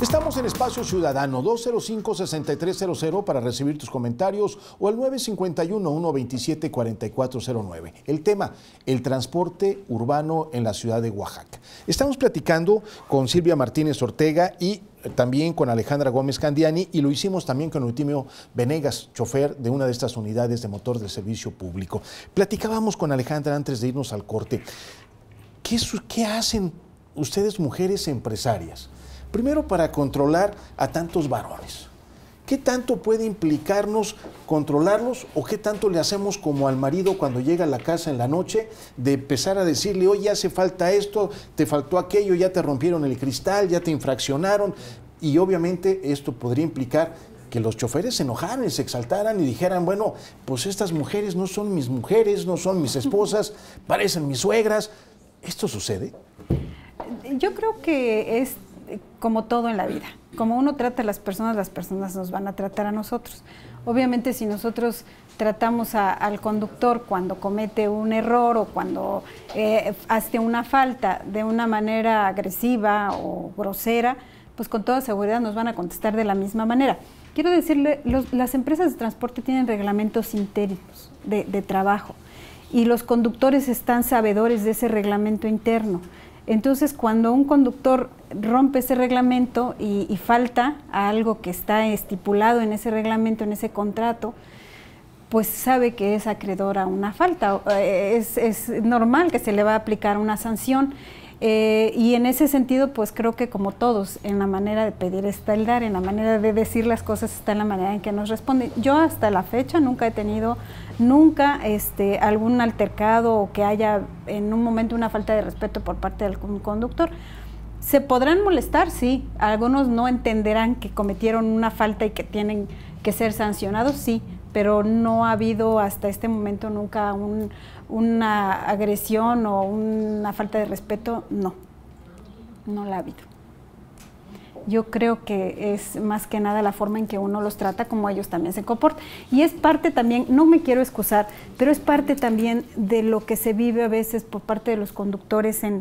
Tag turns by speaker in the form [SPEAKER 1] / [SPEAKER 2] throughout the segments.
[SPEAKER 1] Estamos en Espacio Ciudadano, 205-6300 para recibir tus comentarios o al 951-127-4409. El tema, el transporte urbano en la ciudad de Oaxaca. Estamos platicando con Silvia Martínez Ortega y también con Alejandra Gómez Candiani, y lo hicimos también con Eutimio Venegas, chofer de una de estas unidades de motor de servicio público. Platicábamos con Alejandra antes de irnos al corte. ¿Qué hacen ustedes, mujeres empresarias? Primero, para controlar a tantos varones. ¿Qué tanto puede implicarnos controlarlos o qué tanto le hacemos como al marido cuando llega a la casa en la noche de empezar a decirle, oye, hace falta esto, te faltó aquello, ya te rompieron el cristal, ya te infraccionaron? Y obviamente esto podría implicar que los choferes se enojaran, se exaltaran y dijeran, bueno, pues estas mujeres no son mis mujeres, no son mis esposas, parecen mis suegras. ¿Esto sucede?
[SPEAKER 2] Yo creo que es como todo en la vida. Como uno trata a las personas nos van a tratar a nosotros. Obviamente, si nosotros tratamos al conductor cuando comete un error o cuando hace una falta de una manera agresiva o grosera, pues con toda seguridad nos van a contestar de la misma manera. Quiero decirle, las empresas de transporte tienen reglamentos internos de trabajo y los conductores están sabedores de ese reglamento interno. Entonces, cuando un conductor rompe ese reglamento y falta a algo que está estipulado en ese reglamento, en ese contrato, pues sabe que es acreedor a una falta. Es normal que se le va a aplicar una sanción. Y en ese sentido, pues creo que como todos, en la manera de pedir está el dar, en la manera de decir las cosas está en la manera en que nos responden. Yo hasta la fecha nunca he tenido algún altercado o que haya en un momento una falta de respeto por parte del conductor. Se podrán molestar, sí, algunos no entenderán que cometieron una falta y que tienen que ser sancionados, sí, pero no ha habido hasta este momento nunca una agresión o una falta de respeto, no la ha habido. Yo creo que es más que nada la forma en que uno los trata, como ellos también se comportan. Y es parte también, no me quiero excusar, pero es parte también de lo que se vive a veces por parte de los conductores en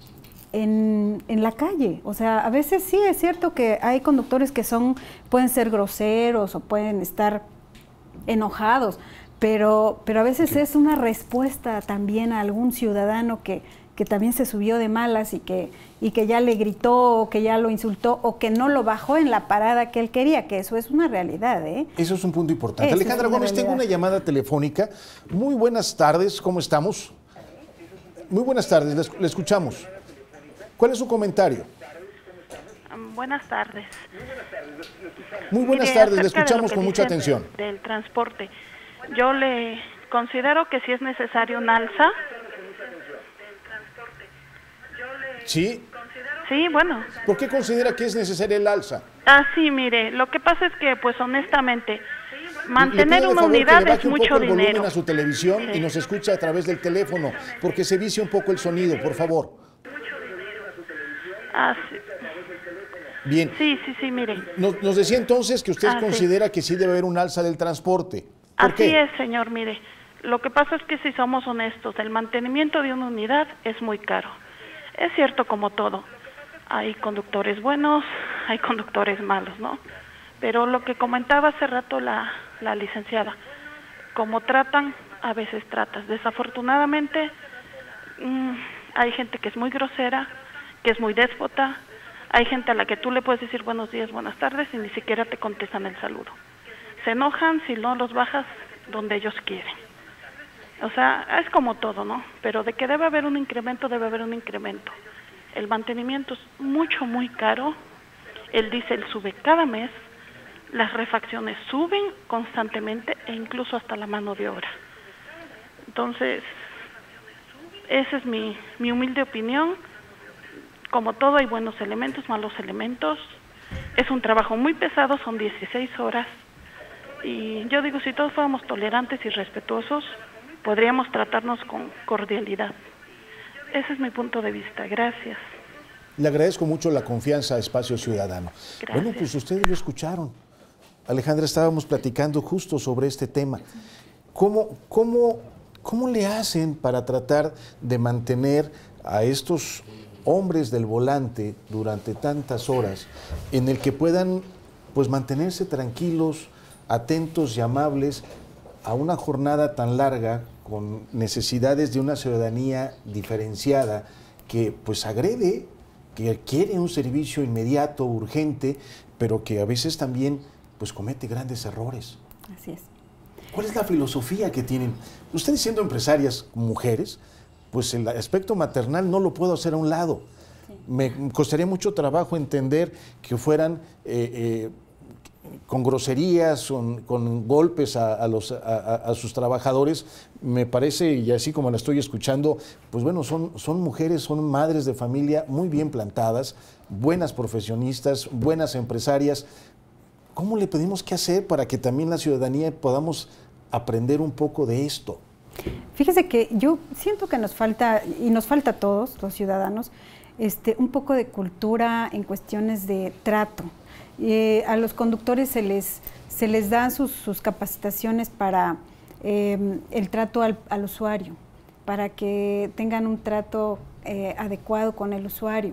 [SPEAKER 2] la calle. O sea, a veces sí es cierto que hay conductores que pueden ser groseros o pueden estar enojados, pero a veces es una respuesta también a algún ciudadano que también se subió de malas y que ya le gritó, o que ya lo insultó, o que no lo bajó en la parada que él quería, que eso es una realidad, ¿eh?
[SPEAKER 1] Eso es un punto importante. Alejandra Gómez, tengo una llamada telefónica. Muy buenas tardes, ¿cómo estamos? Muy buenas tardes, le escuchamos. ¿Cuál es su comentario?
[SPEAKER 3] Buenas tardes.
[SPEAKER 1] Muy buenas tardes, le escuchamos con mucha atención.
[SPEAKER 3] Del transporte. Yo le considero que si es necesario un alza.
[SPEAKER 1] ¿Sí?
[SPEAKER 3] Sí, bueno.
[SPEAKER 1] ¿Por qué considera que es necesaria el alza?
[SPEAKER 3] Sí, mire, lo que pasa es que, pues honestamente, mantener una unidad es mucho dinero. Le pido de favor que le baje un poco el volumen a
[SPEAKER 1] su televisión y nos escuche a través del teléfono, porque se vicia un poco el sonido, por favor.
[SPEAKER 3] Sí.
[SPEAKER 1] Bien.
[SPEAKER 3] Sí, mire.
[SPEAKER 1] Nos decía entonces que usted considera que sí debe haber un alza del transporte. ¿Por qué?
[SPEAKER 3] Así es, señor, mire. Lo que pasa es que si somos honestos, el mantenimiento de una unidad es muy caro. Es cierto, como todo. Hay conductores buenos, hay conductores malos, ¿no? Pero lo que comentaba hace rato la licenciada, como tratan, a veces tratas. Desafortunadamente, hay gente que es muy grosera, que es muy déspota. Hay gente a la que tú le puedes decir buenos días, buenas tardes y ni siquiera te contestan el saludo. Se enojan si no los bajas donde ellos quieren. O sea, es como todo, ¿no? Pero de que debe haber un incremento, debe haber un incremento. El mantenimiento es muy caro. El diésel sube cada mes. Las refacciones suben constantemente e incluso hasta la mano de obra. Entonces, esa es mi humilde opinión. Como todo, hay buenos elementos, malos elementos. Es un trabajo muy pesado, son 16 horas. Y yo digo, si todos fuéramos tolerantes y respetuosos, podríamos tratarnos con cordialidad. Ese es mi punto de vista. Gracias.
[SPEAKER 1] Le agradezco mucho la confianza a Espacio Ciudadano.
[SPEAKER 3] Gracias.
[SPEAKER 1] Bueno, pues ustedes lo escucharon. Alejandra, estábamos platicando justo sobre este tema. ¿Cómo le hacen para tratar de mantener a estos hombres del volante durante tantas horas, en el que puedan pues mantenerse tranquilos, atentos y amables a una jornada tan larga, con necesidades de una ciudadanía diferenciada que pues agrede, que quiere un servicio inmediato, urgente, pero que a veces también pues comete grandes errores.
[SPEAKER 2] Así es.
[SPEAKER 1] ¿Cuál es la filosofía que tienen? Ustedes siendo empresarias, mujeres, pues el aspecto maternal no lo puedo hacer a un lado. Sí. Me costaría mucho trabajo entender que fueran con groserías, con golpes a sus trabajadores. Me parece, y así como la estoy escuchando, pues bueno, son mujeres, son madres de familia muy bien plantadas, buenas profesionistas, buenas empresarias. ¿Cómo le pedimos qué hacer para que también la ciudadanía podamos aprender un poco de esto?
[SPEAKER 2] Fíjese que yo siento que nos falta, y nos falta a todos los ciudadanos, un poco de cultura en cuestiones de trato. A los conductores se les dan sus capacitaciones para el trato al usuario, para que tengan un trato adecuado con el usuario.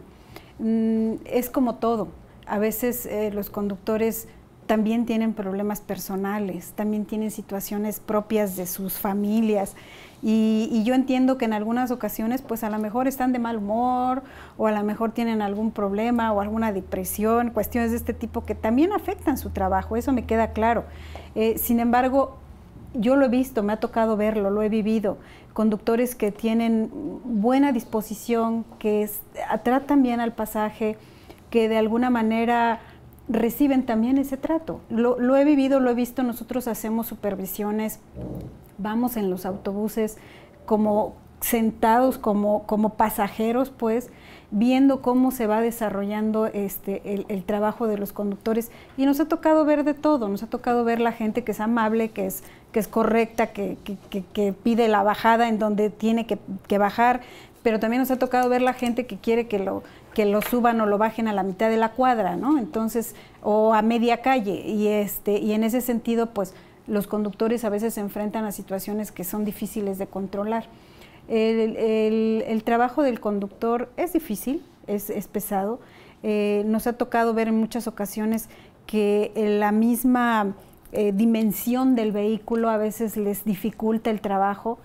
[SPEAKER 2] Es como todo, a veces los conductores también tienen problemas personales, también tienen situaciones propias de sus familias y yo entiendo que en algunas ocasiones pues a lo mejor están de mal humor o a lo mejor tienen algún problema o alguna depresión, cuestiones de este tipo que también afectan su trabajo, eso me queda claro. Sin embargo, yo lo he visto, me ha tocado verlo, lo he vivido, conductores que tienen buena disposición, que tratan bien al pasaje, que de alguna manera reciben también ese trato. Lo he vivido, lo he visto, nosotros hacemos supervisiones, vamos en los autobuses como sentados, como pasajeros, pues, viendo cómo se va desarrollando el trabajo de los conductores y nos ha tocado ver de todo, nos ha tocado ver la gente que es amable, que es correcta, que pide la bajada en donde tiene que bajar, pero también nos ha tocado ver la gente que quiere que lo suban o lo bajen a la mitad de la cuadra, ¿no? Entonces, o a media calle, y en ese sentido, pues, los conductores a veces se enfrentan a situaciones que son difíciles de controlar. El trabajo del conductor es difícil, es pesado. Nos ha tocado ver en muchas ocasiones que la misma dimensión del vehículo a veces les dificulta el trabajo.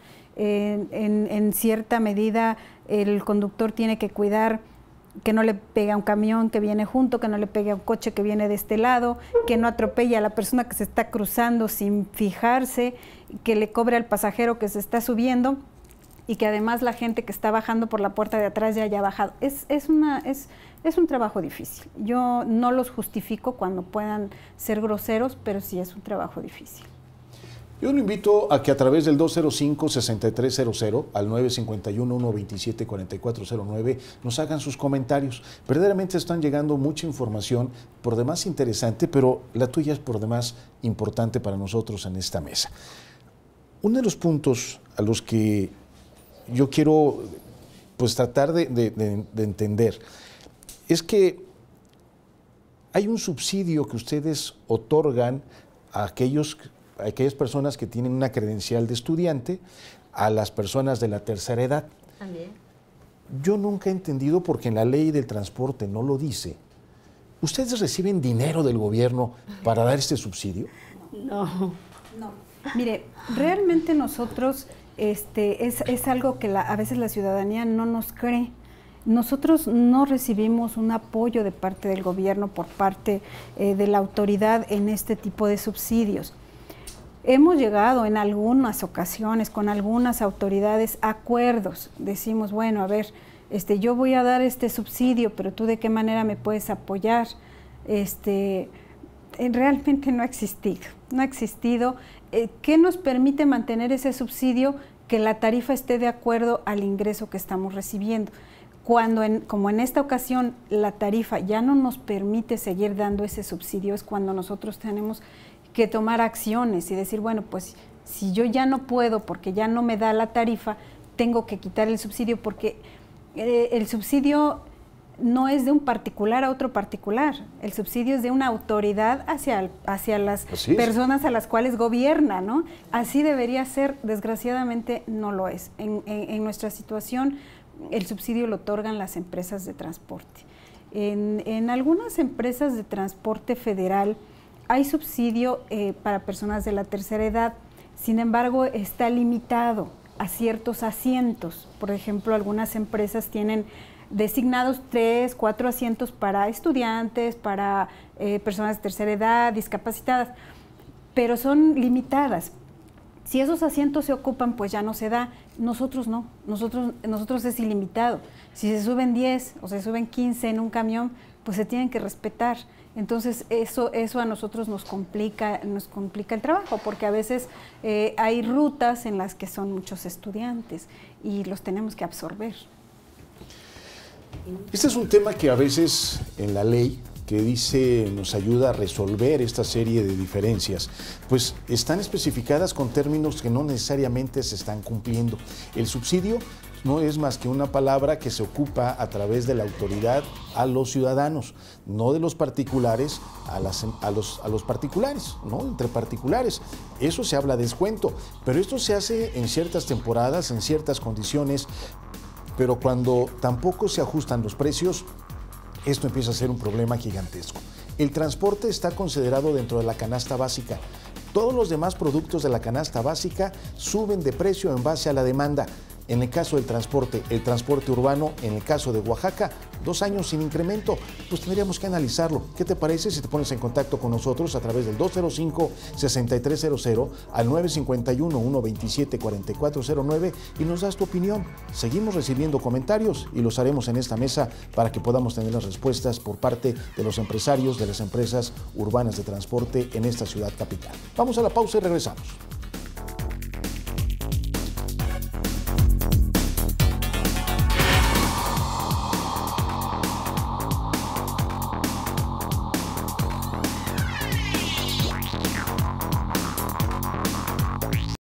[SPEAKER 2] En cierta medida el conductor tiene que cuidar que no le pegue a un camión que viene junto, que no le pegue a un coche que viene de este lado, que no atropelle a la persona que se está cruzando sin fijarse, que le cobre al pasajero que se está subiendo y que además la gente que está bajando por la puerta de atrás ya haya bajado. Es un trabajo difícil. Yo no los justifico cuando puedan ser groseros, pero sí es un trabajo difícil.
[SPEAKER 1] Yo lo invito a que a través del 205-6300 al 951-127-4409 nos hagan sus comentarios. Verdaderamente están llegando mucha información, por demás interesante, pero la tuya es por demás importante para nosotros en esta mesa. Uno de los puntos a los que yo quiero pues tratar de entender es que hay un subsidio que ustedes otorgan a aquellas personas que tienen una credencial de estudiante, a las personas de la tercera edad.
[SPEAKER 4] También.
[SPEAKER 1] Yo nunca he entendido, porque en la ley del transporte no lo dice, ¿ustedes reciben dinero del gobierno para dar este subsidio?
[SPEAKER 2] No. Mire, realmente nosotros, es algo que a veces la ciudadanía no nos cree. Nosotros no recibimos un apoyo de parte del gobierno por parte de la autoridad en este tipo de subsidios. Hemos llegado en algunas ocasiones con algunas autoridades a acuerdos. Decimos, bueno, a ver, yo voy a dar este subsidio, pero tú de qué manera me puedes apoyar. Realmente no ha existido. No ha existido. ¿Qué nos permite mantener ese subsidio? Que la tarifa esté de acuerdo al ingreso que estamos recibiendo. Como en esta ocasión la tarifa ya no nos permite seguir dando ese subsidio, es cuando nosotros tenemos que tomar acciones y decir, bueno, pues si yo ya no puedo porque ya no me da la tarifa, tengo que quitar el subsidio, porque el subsidio no es de un particular a otro particular, el subsidio es de una autoridad hacia las personas a las cuales gobierna, ¿no? Así debería ser, desgraciadamente no lo es. En nuestra situación, el subsidio lo otorgan las empresas de transporte. En algunas empresas de transporte federal hay subsidio para personas de la tercera edad, sin embargo está limitado a ciertos asientos. Por ejemplo, algunas empresas tienen designados 3, 4 asientos para estudiantes, para personas de tercera edad, discapacitadas, pero son limitadas. Si esos asientos se ocupan, pues ya no se da. Nosotros no, nosotros es ilimitado. Si se suben 10 o se suben 15 en un camión, pues se tienen que respetar. Entonces eso a nosotros nos complica el trabajo, porque a veces hay rutas en las que son muchos estudiantes y los tenemos que absorber.
[SPEAKER 1] Este es un tema que a veces en la ley que dice nos ayuda a resolver esta serie de diferencias, pues están especificadas con términos que no necesariamente se están cumpliendo. El subsidio no es más que una palabra que se ocupa a través de la autoridad a los ciudadanos, no de los particulares a los particulares, ¿no? Entre particulares. Eso se habla de descuento, pero esto se hace en ciertas temporadas, en ciertas condiciones, pero cuando tampoco se ajustan los precios, esto empieza a ser un problema gigantesco. El transporte está considerado dentro de la canasta básica. Todos los demás productos de la canasta básica suben de precio en base a la demanda. En el caso del transporte, el transporte urbano, en el caso de Oaxaca, 2 años sin incremento, pues tendríamos que analizarlo. ¿Qué te parece si te pones en contacto con nosotros a través del 205-6300 al 951-127-4409 y nos das tu opinión? Seguimos recibiendo comentarios y los haremos en esta mesa para que podamos tener las respuestas por parte de los empresarios de las empresas urbanas de transporte en esta ciudad capital. Vamos a la pausa y regresamos.